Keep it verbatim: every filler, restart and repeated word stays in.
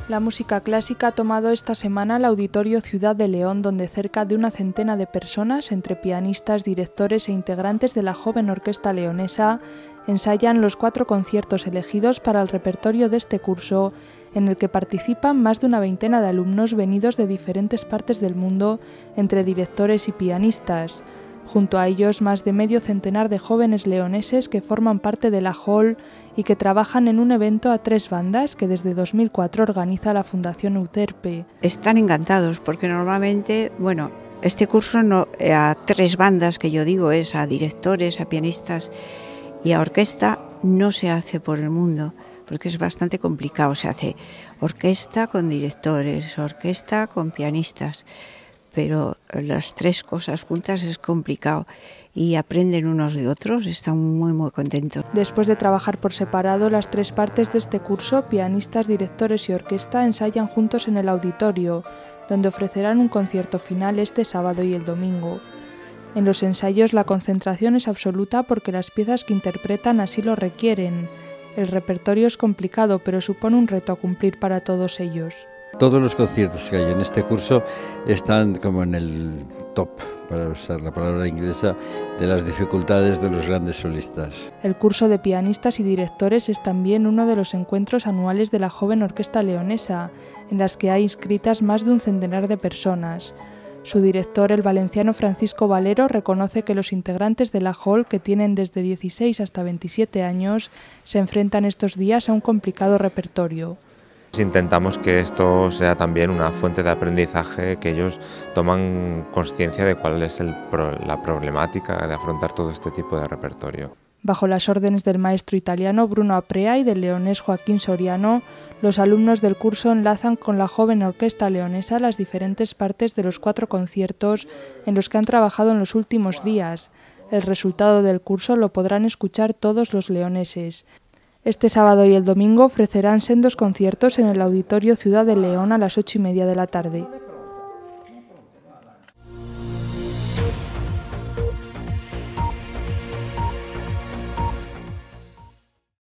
La música clásica ha tomado esta semana el Auditorio Ciudad de León, donde cerca de una centena de personas, entre pianistas, directores e integrantes de la joven orquesta leonesa, ensayan los cuatro conciertos elegidos para el repertorio de este curso, en el que participan más de una veintena de alumnos venidos de diferentes partes del mundo, entre directores y pianistas. Junto a ellos, más de medio centenar de jóvenes leoneses que forman parte de la Hall y que trabajan en un evento a tres bandas que desde dos mil cuatro organiza la Fundación Euterpe. Están encantados porque normalmente, bueno, este curso no, a tres bandas que yo digo es a directores, a pianistas y a orquesta, no se hace por el mundo porque es bastante complicado. Se hace orquesta con directores, orquesta con pianistas. Pero las tres cosas juntas es complicado y aprenden unos de otros, están muy muy contentos. Después de trabajar por separado, las tres partes de este curso, pianistas, directores y orquesta, ensayan juntos en el auditorio, donde ofrecerán un concierto final este sábado y el domingo. En los ensayos la concentración es absoluta porque las piezas que interpretan así lo requieren. El repertorio es complicado, pero supone un reto a cumplir para todos ellos. Todos los conciertos que hay en este curso están como en el top, para usar la palabra inglesa, de las dificultades de los grandes solistas. El curso de pianistas y directores es también uno de los encuentros anuales de la joven orquesta leonesa, en las que hay inscritas más de un centenar de personas. Su director, el valenciano Francisco Valero, reconoce que los integrantes de la Hall, que tienen desde dieciséis hasta veintisiete años, se enfrentan estos días a un complicado repertorio. Intentamos que esto sea también una fuente de aprendizaje, que ellos toman conciencia de cuál es el pro, la problemática de afrontar todo este tipo de repertorio. Bajo las órdenes del maestro italiano Bruno Aprea y del leonés Joaquín Soriano, los alumnos del curso enlazan con la joven orquesta leonesa las diferentes partes de los cuatro conciertos en los que han trabajado en los últimos días. El resultado del curso lo podrán escuchar todos los leoneses. Este sábado y el domingo ofrecerán sendos conciertos en el Auditorio Ciudad de León a las ocho y media de la tarde.